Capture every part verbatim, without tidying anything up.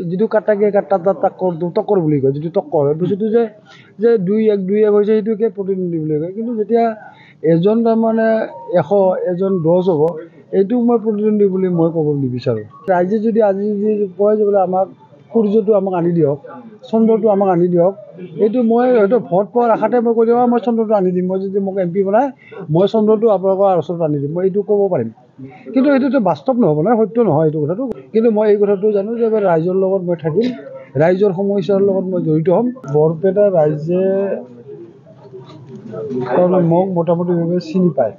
যিটো কাটাকে কাটা টক্কৰ টক্কৰ বুলি কয়, যিটো টক্কৰ হয় বস্তুটো যে যে দুই এক দুই এক হৈছে সেইটোকে প্ৰতিদ্বন্দ্বী বুলি কয়। কিন্তু যেতিয়া এজন তাৰমানে এশ এজন দহ হ'ব, এইটো মই প্ৰতিদ্বন্দ্বী বুলি মই ক'ব নিবিচাৰোঁ। ৰাইজে যদি আজি যদি কয় যে বোলে আমাক সূৰ্যটো আমাক আনি দিয়ক, চন্দ্ৰটো আমাক আনি দিয়ক, এইটো মই হয়তো ভোট পোৱাৰ আশাতে মই কৈ দিওঁ মই চন্দ্ৰটো আনি দিম, মই যদি মোক এম পি বনাই মই চন্দ্ৰটো আপোনালোকৰ ওচৰত আনি দিম, মই এইটো ক'ব পাৰিম। কিন্তু এইটোতো বাস্তৱ নহ'ব নহয়, সত্য নহয় এইটো কথাটো। কিন্তু মই এই কথাটো জানো যে ৰাইজৰ লগত মই থাকিম, ৰাইজৰ সমস্যাৰ লগত মই জড়িত হ'ম। বৰপেটা ৰাইজে তাৰমানে মোক মোটামুটিভাৱে চিনি পায়।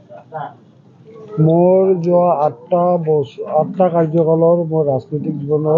মোৰ যোৱা আঠটা বছৰ আঠটা কাৰ্যকালৰ মোৰ ৰাজনৈতিক জীৱনৰ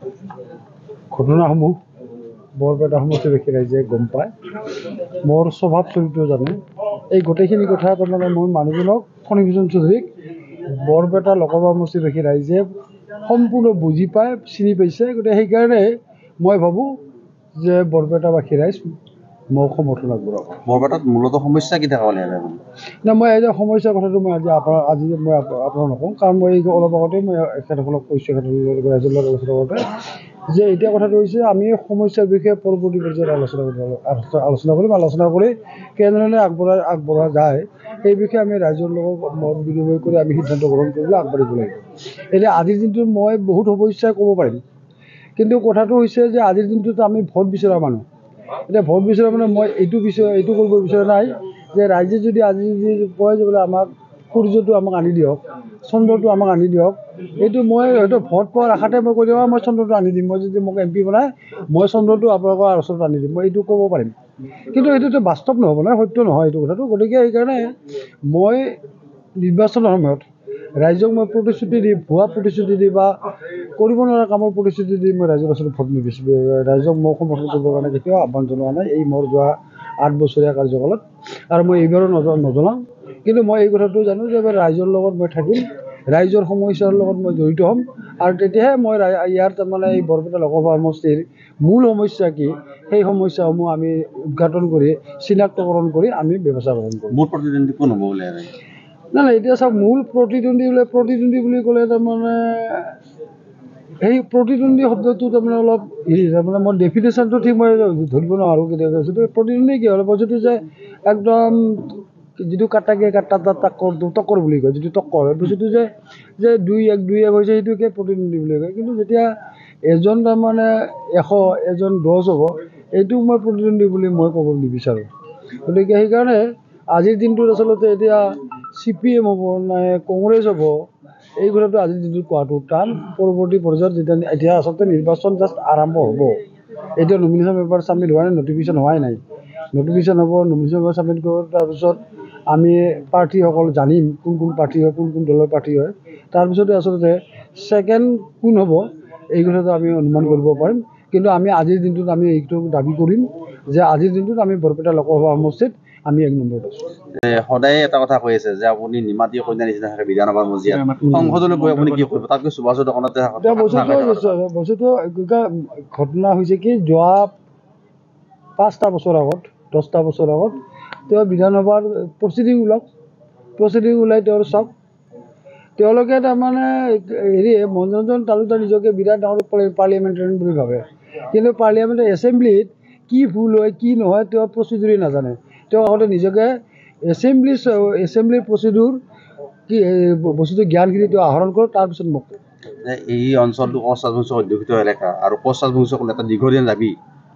ঘটনাসমূহ বৰপেটা সমষ্টিবাসী ৰাইজে গম পায়, মোৰ স্বভাৱ চৰিত্ৰ জানে। এই গোটেইখিনি কথা তাৰমানে মই মানুহজনক ফণীভূষণ চৌধুৰীক বৰপেটা লোকসভা সমষ্টিবাসী ৰাইজে সম্পূৰ্ণ বুজি পায়, চিনি পাইছে। গতিকে সেইকাৰণে মই ভাবোঁ যে বৰপেটাবাসী ৰাইজ মোক সমৰ্থন আগবঢ়াব। বৰপেটাত মূলত সমস্যা কি থকা বুলি ভাবে? না মই এই সমস্যাৰ কথাটো মই আজি আপোনাৰ আজি মই আপোনাক নকওঁ, কাৰণ মই এই অলপ আগতেই মই এখেতসকলক কৈছোঁ, এখেতসকলক ৰাইজৰ লগত আলোচনা কৰোঁতে যে এতিয়া কথাটো হৈছে আমি সমস্যাৰ বিষয়ে পৰৱৰ্তী পৰ্যায়ত আলোচনা কৰিম আলোচনা কৰিম আলোচনা কৰি কেনেধৰণে আগবঢ়াই আগবঢ়া যায় সেই বিষয়ে আমি ৰাইজৰ লগত মত বিনিময় কৰি আমি সিদ্ধান্ত গ্ৰহণ কৰিবলৈ আগবাঢ়িব লাগিব। এতিয়া আজিৰ দিনটোত মই বহুত সমস্যাই ক'ব পাৰিম, কিন্তু কথাটো হৈছে যে আজিৰ দিনটোত আমি ভোট বিচৰা মানুহ। এতিয়া ভোট বিচৰা মানে মই এইটো বিচৰা এইটো কৰিব বিচৰা নাই যে ৰাইজে যদি আজি যদি কয় যে বোলে আমাক সূৰ্যটো আমাক আনি দিয়ক, চন্দ্ৰটো আমাক আনি দিয়ক, এইটো মই হয়তো ভোট পোৱাৰ আশাতে মই কৈ দিওঁ মই চন্দ্ৰটো আনি দিম, মই যদি মোক এম পি বনাই মই চন্দ্ৰটো আপোনালোকৰ ওচৰত আনি দিম, মই এইটো ক'ব পাৰিম। কিন্তু এইটোতো বাস্তৱ নহ'ব নহয়, সত্য নহয় এইটো কথাটো। গতিকে সেইকাৰণে মই নিৰ্বাচনৰ সময়ত ৰাইজক মই প্ৰতিশ্ৰুতি দি ভুৱা প্ৰতিশ্ৰুতি দি বা কৰিব নোৱাৰা কামৰ প্ৰতিশ্ৰুতি দি মই ৰাইজৰ ওচৰত ভোট নিবিচাৰোঁ, ৰাইজক মই সমৰ্থন কৰিবৰ কাৰণে কেতিয়াও আহ্বান জনোৱা নাই এই মোৰ যোৱা আঠ বছৰীয়া কাৰ্যকালত, আৰু মই এইবাৰো নজনাওঁ। কিন্তু মই এই কথাটো জানো যে ৰাইজৰ লগত মই থাকিম, ৰাইজৰ সমস্যাৰ লগত মই জড়িত হ'ম, আৰু তেতিয়াহে মই ইয়াৰ তাৰমানে এই বৰপেটা লোকসভা সমষ্টিৰ মূল সমস্যা কি সেই সমস্যাসমূহ আমি উদঘাটন কৰি চিনাক্তকৰণ কৰি আমি ব্যৱস্থা গ্ৰহণ কৰিম। মূল প্ৰতিদ্বন্দ্বী কোন হ'ব বুলি ভাবে? নাই নাই এতিয়া চাওক, মূল প্ৰতিদ্বন্দ্বী বোলে প্ৰতিদ্বন্দ্বী বুলি ক'লে তাৰমানে সেই প্ৰতিদ্বন্দ্বী শব্দটো তাৰমানে অলপ হেৰি তাৰমানে মই ডেফিনেশ্যনটো ঠিক মই ধৰিব নোৱাৰোঁ কেতিয়াবা। যিটো প্ৰতিদ্বন্দ্বী কি হ'ল বস্তুটো যে একদম যিটো কাটাকে কাটা টক্কৰ টক্কৰ বুলি কয়, যিটো টক্কৰ হয় বস্তুটো যে যে দুই এক দুই এক হৈছে সেইটোকে প্ৰতিদ্বন্দ্বী বুলি কয়। কিন্তু যেতিয়া এজন তাৰমানে এশ এজন দহ হ'ব, এইটো মই প্ৰতিদ্বন্দ্বী বুলি মই ক'ব নিবিচাৰোঁ। গতিকে সেইকাৰণে আজিৰ দিনটোত আচলতে এতিয়া চি পি এম হ'ব নে কংগ্ৰেছ হ'ব এই কথাটো আজিৰ দিনটোত কোৱাটো টান। পৰৱৰ্তী পৰ্যায়ত যেতিয়া এতিয়া আচলতে নিৰ্বাচন জাষ্ট আৰম্ভ হ'ব, এতিয়া নমিনেশ্যন পেপাৰ ছাবমিট হোৱা নাই, নটিফিকেশ্যন হোৱাই নাই। নটিফিকেশ্যন হ'ব, নমিনেশ্যন পেপাৰ ছাবমিট কৰিব, তাৰপিছত আমি প্ৰাৰ্থীসকল জানিম কোন কোন প্ৰাৰ্থী হয়, কোন কোন দলৰ প্ৰাৰ্থী হয়। তাৰপিছতে আচলতে ছেকেণ্ড কোন হ'ব এই কথাটো আমি অনুমান কৰিব পাৰিম। কিন্তু আমি আজিৰ দিনটোত আমি এইটো দাবী কৰিম যে আজিৰ দিনটোত আমি বৰপেটা লোকসভা সমষ্টিত আমি এক নম্বৰত আছোঁ। সদায় এটা কথা কৈ আছে যে আপুনি নিমাতী কন্যা নিচিনা থাকে বিধানসভাৰ মজিয়াত, সংসদলৈ গৈ আপুনি কি কৰিব? তাতকৈ সুভাষৰ দোকানতে বস্তুটো বস্তুটো ঘটনা হৈছে কি, যোৱা পাঁচটা বছৰ আগত দহটা বছৰ আগত তেওঁ বিধানসভাৰ প্ৰচিডিং ওলাওক, প্ৰচিডিং ওলাই তেওঁৰ চাওক। তেওঁলোকে তাৰমানে হেৰি মনোৰঞ্জন তালুকদাৰ নিজকে বিৰাট ডাঙৰ পাৰ্লিয়ামেণ্টেৰিয়ান বুলি ভাবে, কিন্তু পাৰ্লিয়ামেণ্ট এছেম্বলিত কি ভুল হয় কি নহয় তেওঁ প্ৰচিডিউৰে নাজানে। তেওঁ আগতে নিজকে এছেম্বলি এছেম্বলিৰ প্ৰচিডিউৰ কি বস্তুটো জ্ঞানখিনি তেওঁ আহৰণ কৰক, তাৰপিছত মোক এই অঞ্চলটো কোচ ৰাজবংশ অধ্যুষিত এলেকা আৰু কোচ ৰাজবংশক এটা দীঘলীয়া দাবী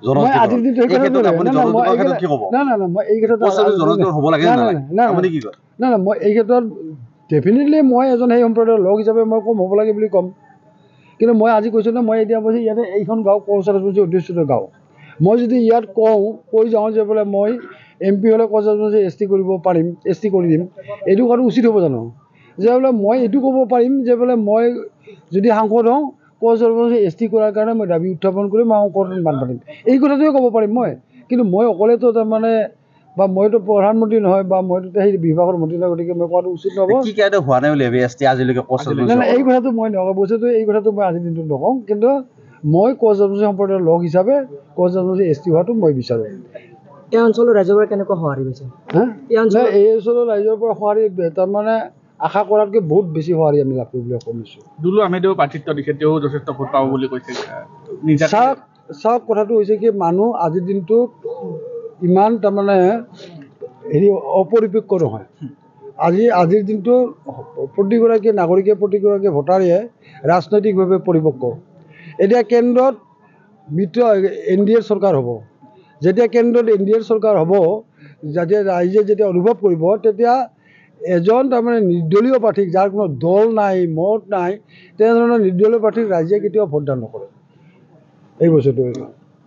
ডেফিনেটলি মই এজন সেই সম্প্ৰদায়ৰ লোক হিচাপে মই কম হ'ব লাগে বুলি ক'ম। কিন্তু মই আজি কৈছোঁ ন, মই এতিয়া কৈছোঁ ইয়াতে এইখন গাঁও কোচ ৰাজবংশী অধ্যুষিত গাঁও, মই যদি ইয়াত কওঁ কৈ যাওঁ যে বোলে মই এম পি হ'লে কোচ ৰাজবংশী এছ টি কৰিব পাৰিম, এছ টি কৰি দিম, এইটো কৰাটো উচিত হ'ব জানো? যে বোলে মই এইটো ক'ব পাৰিম যে বোলে মই যদি সাংসদ হওঁ কোচ ৰাজবংশী এছ টি কৰাৰ কাৰণে মই দাবী উত্থাপন কৰি মই কোৰ্টত মান পাতিম, এই কথাটোৱে ক'ব পাৰিম মই। কিন্তু মই অকলেতো তাৰমানে বা মইতো প্ৰধানমন্ত্ৰী নহয় বা মইতো সেই বিভাগৰ মন্ত্ৰী নহয়, গতিকে মই কোৱাটো উচিত নহ'ব। হোৱা নাই বুলি এছ টি আজিলৈকে এই কথাটো মই নকওঁ, বস্তুটো এই কথাটো মই আজিৰ দিনটোত নকওঁ। কিন্তু মই কোচ ৰাজবংশী সম্প্ৰদায়ৰ লোক হিচাপে কোচ ৰাজবংশী এছ টি হোৱাটো মই বিচাৰোঁ। এই অঞ্চলৰ ৰাইজৰ পৰা কেনেকুৱা সঁহাৰি পাইছে? হা এই অঞ্চলৰ ৰাইজৰ পৰা সঁহাৰি তাৰমানে আশা কৰাতকৈ বহুত বেছি সঁহাৰি আমি লাভ কৰিবলৈ সক্ষম হৈছোঁ। দুলু আহমেদেও প্ৰাৰ্থিত্ব দিছে, তেওঁ যথেষ্ট ভোট পাব বুলি কৈছে। নিজা চাওক চাওক কথাটো হৈছে কি, মানুহ আজিৰ দিনটোত ইমান তাৰমানে হেৰি অপৰিপক্ক নহয়। আজি আজিৰ দিনটো প্ৰতিগৰাকী নাগৰিকে প্ৰতিগৰাকী ভোটাৰে ৰাজনৈতিকভাৱে পৰিপক্ক। এতিয়া কেন্দ্ৰত মিত্ৰ এন ডি এৰ চৰকাৰ হ'ব। যেতিয়া কেন্দ্ৰত এন ডি এৰ চৰকাৰ হ'ব, যাতে ৰাইজে যেতিয়া অনুভৱ কৰিব, তেতিয়া এজন তাৰমানে নিৰ্দলীয় প্ৰাৰ্থীক, যাৰ কোনো দল নাই মত নাই, তেনেধৰণৰ নিৰ্দলীয় প্ৰাৰ্থীক ৰাইজে কেতিয়াও ভোটদান নকৰে। এই বস্তুটো